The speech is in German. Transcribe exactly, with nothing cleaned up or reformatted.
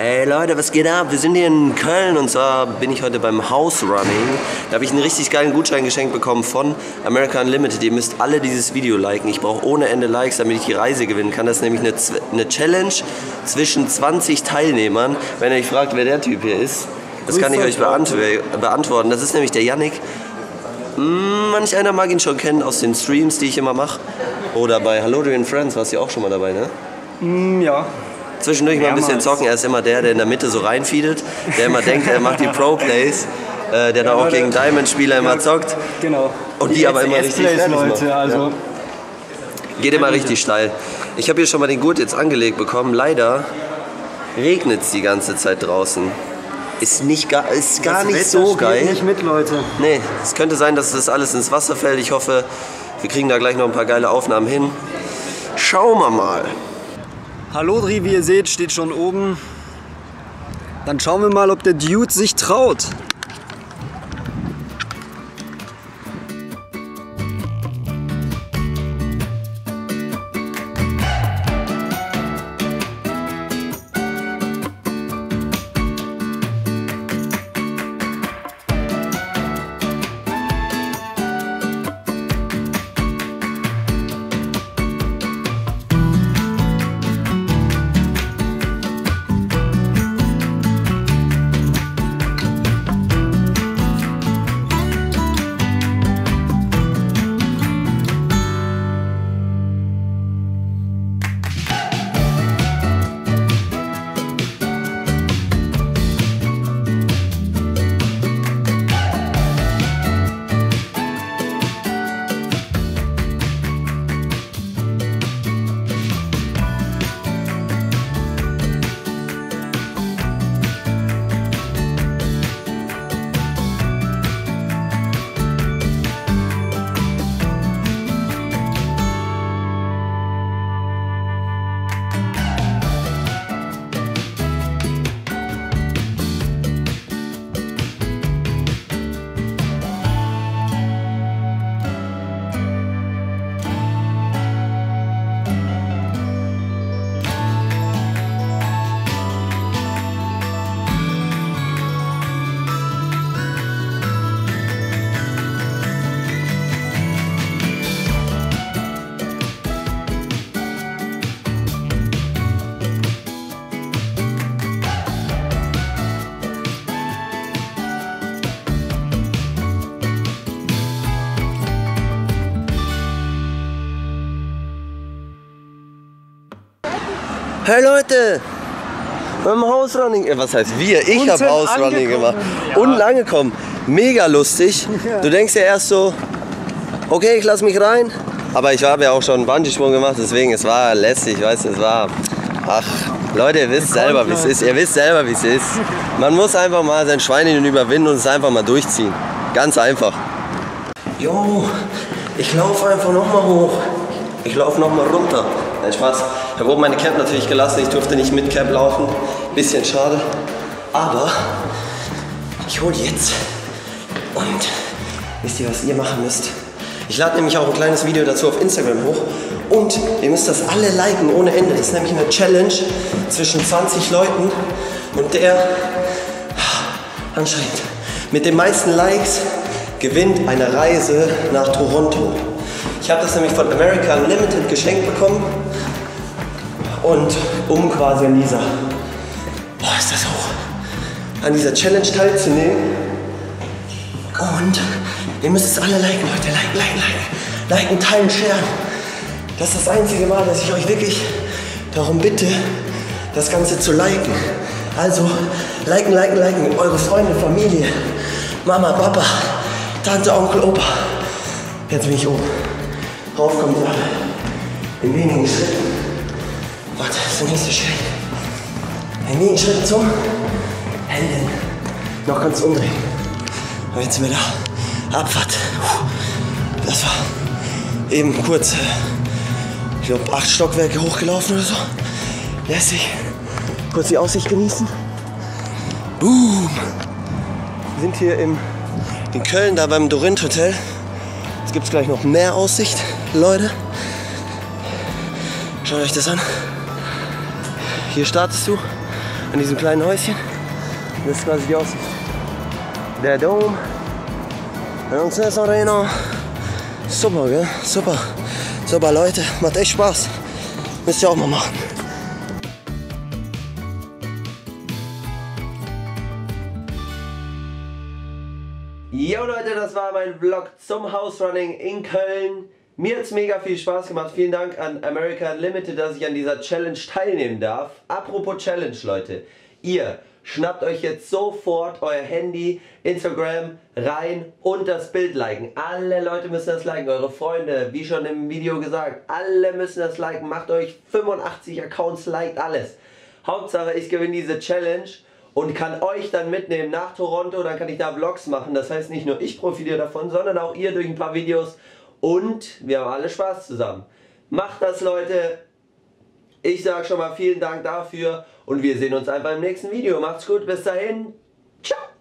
Hey Leute, was geht ab? Wir sind hier in Köln und zwar bin ich heute beim House Running. Da habe ich einen richtig geilen Gutschein geschenkt bekommen von America Unlimited. Ihr müsst alle dieses Video liken. Ich brauche ohne Ende Likes, damit ich die Reise gewinnen kann. Das ist nämlich eine, eine Challenge zwischen zwanzig Teilnehmern. Wenn ihr euch fragt, wer der Typ hier ist, das kann ich euch beantworten. Das ist nämlich der Yannick. Manch einer mag ihn schon kennen aus den Streams, die ich immer mache. Oder bei Hallodrian Friends warst du auch schon mal dabei, ne? Mm, ja. Zwischendurch mal ein bisschen zocken. Er ist immer der, der in der Mitte so reinfeedet, der immer denkt, er macht die Pro-Plays, äh, der ja, dann auch gegen Diamond-Spieler immer zockt. Genau. Und die, die aber immer richtig fertig Leute, also ja. Geht immer richtig steil. Ich habe hier schon mal den Gurt jetzt angelegt bekommen. Leider regnet es die ganze Zeit draußen. Ist, nicht gar, ist gar das nicht Wetter so spielt geil. Nicht mit, Leute. Nee, es könnte sein, dass das alles ins Wasser fällt. Ich hoffe, wir kriegen da gleich noch ein paar geile Aufnahmen hin. Schauen wir mal. Hallodri, wie ihr seht, steht schon oben. Dann schauen wir mal, ob der Dude sich traut. Hey Leute, beim House Running, was heißt wir? Ich habe House Running gemacht. Ja. Unten angekommen, mega lustig. Ja. Du denkst ja erst so, okay, ich lass mich rein. Aber ich habe ja auch schon einen Bungee-Sprung gemacht, deswegen es war lästig, weißt du, es war, ach, Leute, ihr wisst selber, wie es ist. Ihr wisst selber, wie es ist. Man muss einfach mal sein Schweinchen überwinden und es einfach mal durchziehen. Ganz einfach. Jo, ich laufe einfach noch mal hoch. Ich laufe noch mal runter. Nein, Spaß. Ich habe oben meine Cap natürlich gelassen. Ich durfte nicht mit Cap laufen. Bisschen schade. Aber ich hole jetzt. Und wisst ihr, was ihr machen müsst? Ich lade nämlich auch ein kleines Video dazu auf Instagram hoch. Und ihr müsst das alle liken ohne Ende. Das ist nämlich eine Challenge zwischen zwanzig Leuten. Und der anscheinend mit den meisten Likes gewinnt eine Reise nach Toronto. Ich habe das nämlich von America Unlimited geschenkt bekommen. Und um quasi an dieser, boah, ist das hoch, an dieser Challenge teilzunehmen. Und ihr müsst es alle liken, Leute. Like, like, like. Liken, teilen, sharen. Das ist das einzige Mal, dass ich euch wirklich darum bitte, das Ganze zu liken. Also, liken, liken, liken. Eure Freunde, Familie, Mama, Papa, Tante, Onkel, Opa. Jetzt bin ich oben. Rauf kommt ihr alle. In wenigen Schritten. Warte, das ist der nächste Schritt. In wenigen Schritten zum Helden. Noch ganz umdrehen. Und jetzt sind wir da. Abfahrt. Das war eben kurz, ich glaube, acht Stockwerke hochgelaufen oder so. Lässig. Kurz die Aussicht genießen. Boom. Wir sind hier im, in Köln, da beim Dorint Hotel. Jetzt gibt es gleich noch mehr Aussicht, Leute. Schaut euch das an. Hier startest du und an diesem kleinen Häuschen. Das ist quasi die Aussicht. Der Dom. Lanxess Arena. Super, gell? Super. Super, Leute. Macht echt Spaß. Müsst ihr auch mal machen. Jo Leute, das war mein Vlog zum House Running in Köln. Mir hat es mega viel Spaß gemacht. Vielen Dank an America Unlimited, dass ich an dieser Challenge teilnehmen darf. Apropos Challenge, Leute. Ihr schnappt euch jetzt sofort euer Handy, Instagram rein und das Bild liken. Alle Leute müssen das liken, eure Freunde, wie schon im Video gesagt. Alle müssen das liken. Macht euch fünfundachtzig Accounts, liked alles. Hauptsache, ich gewinne diese Challenge und kann euch dann mitnehmen nach Toronto. Dann kann ich da Vlogs machen. Das heißt, nicht nur ich profitiere davon, sondern auch ihr durch ein paar Videos. Und wir haben alle Spaß zusammen. Macht das, Leute. Ich sage schon mal vielen Dank dafür und wir sehen uns einfach im nächsten Video. Macht's gut, bis dahin. Ciao.